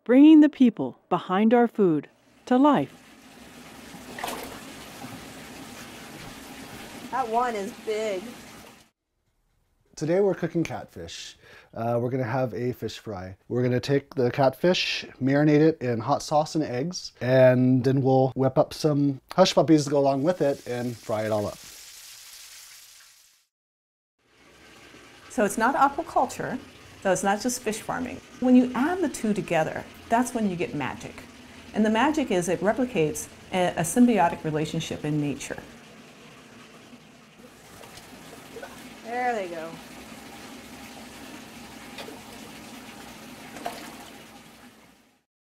bringing the people behind our food to life. That one is big. Today we're cooking catfish. We're gonna have a fish fry. We're gonna take the catfish, marinate it in hot sauce and eggs, and then we'll whip up some hush puppies to go along with it and fry it all up. So it's not aquaculture, so it's not just fish farming. When you add the two together, that's when you get magic. And the magic is it replicates a symbiotic relationship in nature. There they go.